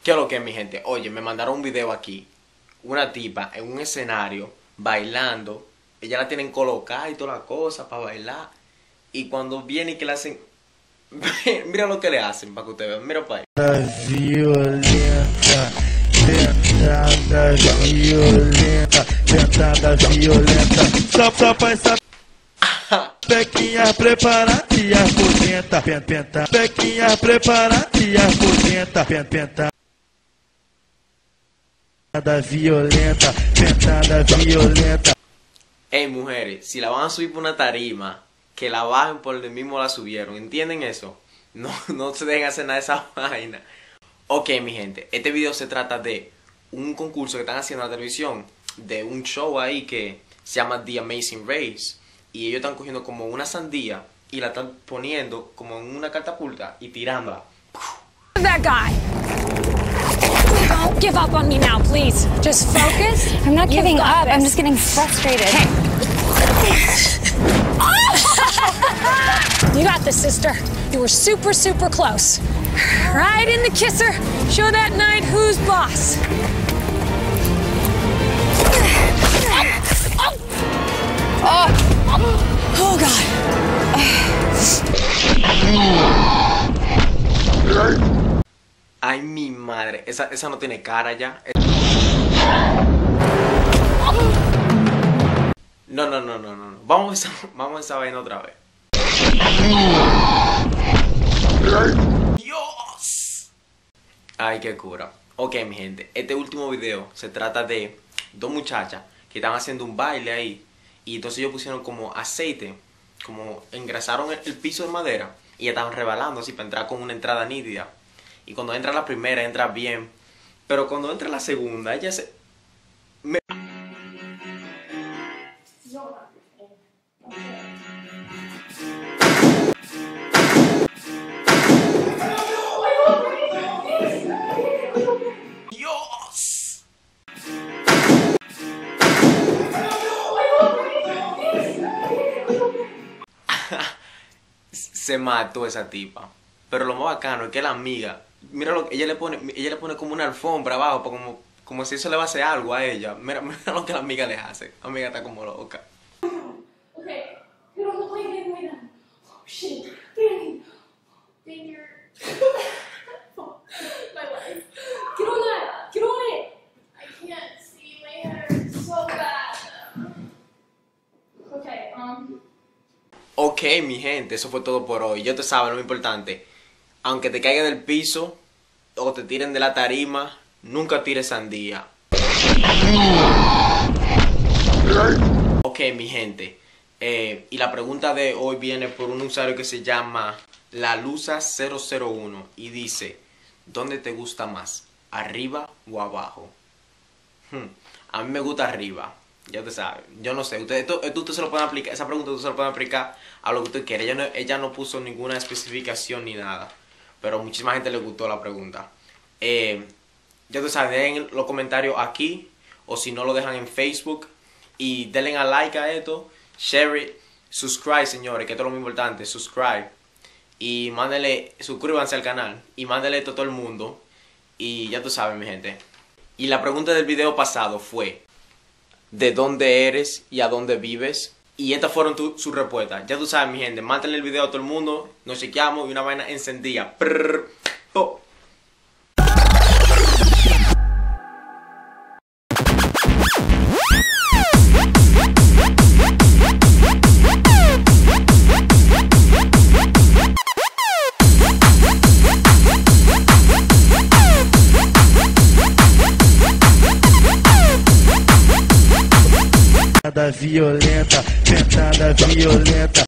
¿Qué es lo que es, mi gente? Oye, me mandaron un video aquí. Una tipa en un escenario bailando. Ella la tienen colocada y toda la cosa para bailar. Y cuando viene y que le hacen... Mira lo que le hacen para que ustedes vean. Mira para ahí. Violenta, tentada violenta, tentada violenta. Só pra essa pequinha preparadinha por penta, pequinha preparadinha por penta. Violenta, pentada violenta. Hey, mujeres, si la van a subir por una tarima, que la bajen por donde mismo la subieron. ¿Entienden eso? No se dejen hacer nada de esa vaina. Ok, mi gente, este video se trata de un concurso que están haciendo en la televisión, de un show ahí que se llama The Amazing Race. Y ellos están cogiendo como una sandía y la están poniendo como en una catapulta y tirándola. That guy. Don't give up on me now, please. Just focus. I'm not giving up. This. I'm just getting frustrated. You got this, sister. You were super, super close. Right in the kisser. Show that night who's boss. Oh, God. Ay, mi madre. Esa no tiene cara ya. No. Vamos a esa vaina otra vez. Dios. Ay, qué cura. Ok, mi gente. Este último video se trata de dos muchachas que están haciendo un baile ahí. Y entonces ellos pusieron como aceite. Como engrasaron el piso de madera. Y ya estaban rebalando así para entrar con una entrada nítida. Y cuando entra la primera, entra bien. Pero cuando entra la segunda, ella se... ¡Dios! Se mató esa tipa. Pero lo más bacano es que la amiga, mira lo que ella le pone como una alfombra abajo, como si eso le va a hacer algo a ella. Mira lo que la amiga le hace. La amiga está como loca. Okay, get on the plane, get away now. Oh shit, danger. My life. Get on that, get on it. I can't see, my hair is so bad. Okay, Ok, mi gente, eso fue todo por hoy. Ya te sabes lo importante. Aunque te caiga del piso o te tiren de la tarima, nunca tires sandía. Ok, mi gente. Y la pregunta de hoy viene por un usuario que se llama Lalusa001 y dice: ¿dónde te gusta más? ¿Arriba o abajo? A mí me gusta arriba. Ya te sabes. Yo no sé. Usted se lo puede aplicar. Esa pregunta usted se lo puede aplicar a lo que usted quiera. Ella no puso ninguna especificación ni nada. Pero a muchísima gente le gustó la pregunta. Ya te sabes, dejen los comentarios aquí. O si no, lo dejan en Facebook. Y denle a like a esto. Share it. Subscribe, señores, que esto es lo más importante. Subscribe. Y mándenle, suscríbanse al canal. Y mándenle esto a todo el mundo. Y ya tú sabes, mi gente. Y la pregunta del video pasado fue: ¿de dónde eres y a dónde vives? Y estas fueron sus respuestas. Ya tú sabes, mi gente. Mándenle el video a todo el mundo. Nos chequeamos y una vaina encendida. Prrr, po. Violenta, pentada violenta.